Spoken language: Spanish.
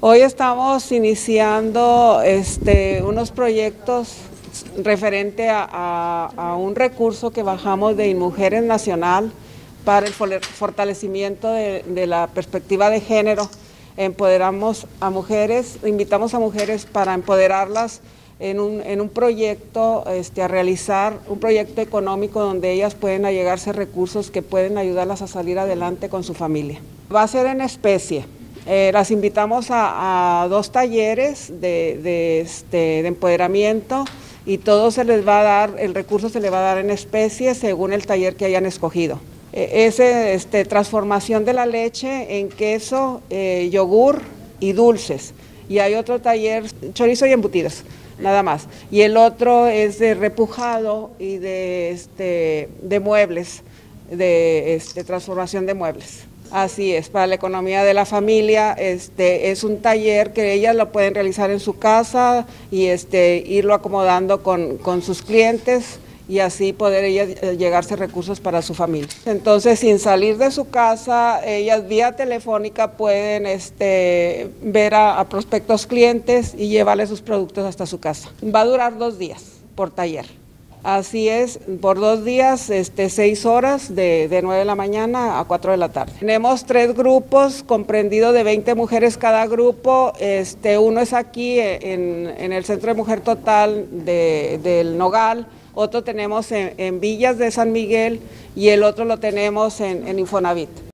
Hoy estamos iniciando unos proyectos referente a un recurso que bajamos de InMujeres Nacional para el fortalecimiento de la perspectiva de género. Empoderamos a mujeres, invitamos a mujeres para empoderarlas en un proyecto, a realizar un proyecto económico donde ellas pueden allegarse recursos que pueden ayudarlas a salir adelante con su familia. Va a ser en especie. Las invitamos a 2 talleres de empoderamiento y todo se les va a dar, el recurso se les va a dar en especie según el taller que hayan escogido. Es transformación de la leche en queso, yogur y dulces. Y hay otro taller, chorizo y embutidos, nada más. Y el otro es de repujado y de muebles, transformación de muebles. Así es, para la economía de la familia, es un taller que ellas lo pueden realizar en su casa y irlo acomodando con sus clientes y así poder ellas llegarse recursos para su familia. Entonces, sin salir de su casa, ellas vía telefónica pueden ver a prospectos clientes y llevarles sus productos hasta su casa. Va a durar 2 días por taller. Así es, por 2 días, 6 horas, de 9 de la mañana a 4 de la tarde. Tenemos 3 grupos, comprendidos de 20 mujeres cada grupo. Uno es aquí en el Centro de Mujer Total del Nogal, otro tenemos en Villas de San Miguel y el otro lo tenemos en Infonavit.